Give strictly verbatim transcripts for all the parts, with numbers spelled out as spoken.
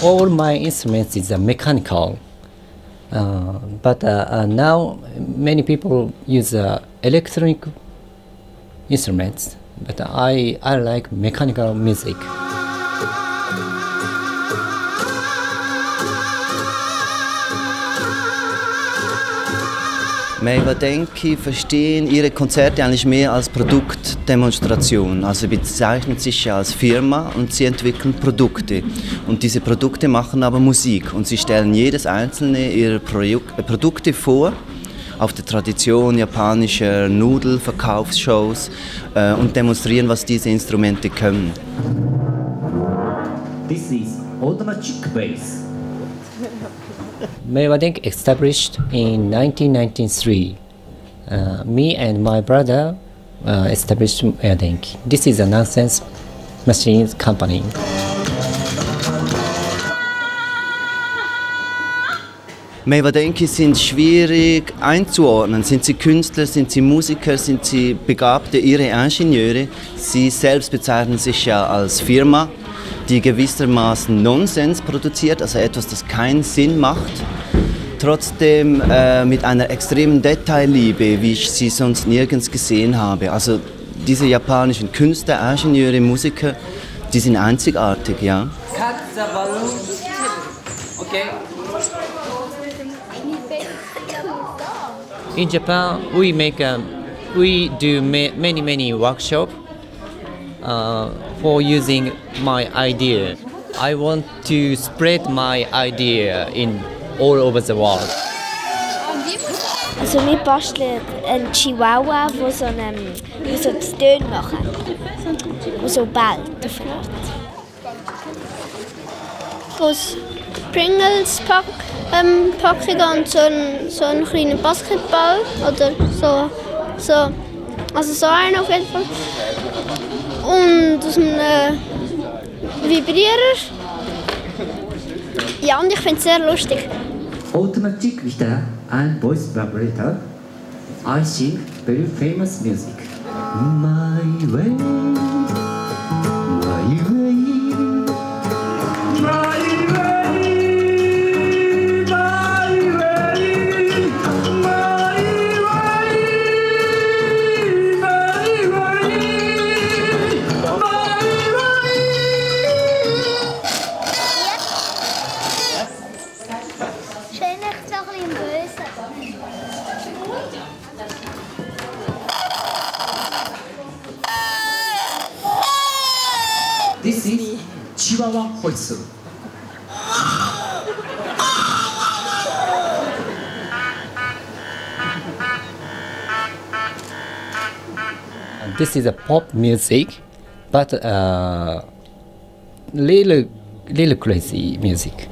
all my instruments is uh, mechanical. Uh, but uh, uh, now many people use uh, electronic instruments, but I, I like mechanical music. Meiwadenki verstehen ihre Konzerte eigentlich mehr als Produktdemonstration. Also sie bezeichnen sich ja als Firma und sie entwickeln Produkte. Und diese Produkte machen aber Musik und sie stellen jedes einzelne ihrer Pro- Produkte vor auf der Tradition japanischer Nudelverkaufsshows äh, und demonstrieren, was diese Instrumente können. This is automatic bass. Meiwadenki established in nineteen ninety-three. Uh, me and my brother uh, established Meiwadenki. This is a nonsense machines company. Meiwadenki sind schwierig einzuordnen. Sind sie Künstler, sind sie Musiker, sind sie begabte ihre Ingenieure? Sie selbst bezeichnen sich ja als Firma, die gewissermaßen Nonsens produziert, also etwas, das keinen Sinn macht. Trotzdem äh, mit einer extremen Detailliebe, wie ich sie sonst nirgends gesehen habe. Also diese japanischen Künstler, Ingenieure, Musiker, die sind einzigartig, ja. Cut the balloon. Okay. In Japan, we make a, we do ma many many workshops uh, for using my idea. I want to spread my idea in all over the world. Also wir basteln einen Chihuahua, der so, einen, der so das Töne macht, der so bellt auf eine Art. Aus Pringles Pack, ähm, Packungen und so einen, so einen kleinen Basketball oder so, so, also so einen auf jeden Fall. Und aus einem Vibrierer. Ja, und ich finde es sehr lustig. Automatic guitar and voice vibrator. I sing very famous music. My way, my way, my way, my way, my way, my way, my way. Schön echt so ein bisschen böse. This is Chihuahua whistle. This is a pop music, but uh, little little crazy music.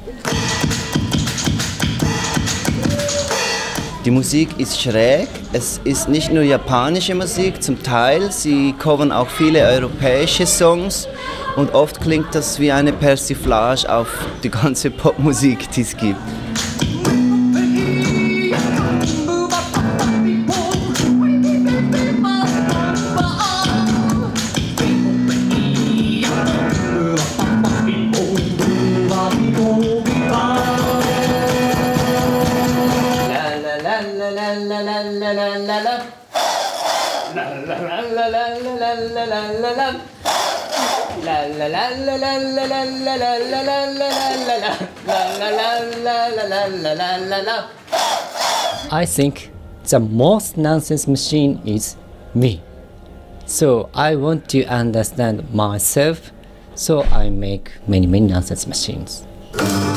Die Musik ist schräg, es ist nicht nur japanische Musik, zum Teil, sie covern auch viele europäische Songs und oft klingt das wie eine Persiflage auf die ganze Popmusik, die es gibt. I think the most nonsense machine is me. So I want to understand myself, so I make many many nonsense machines.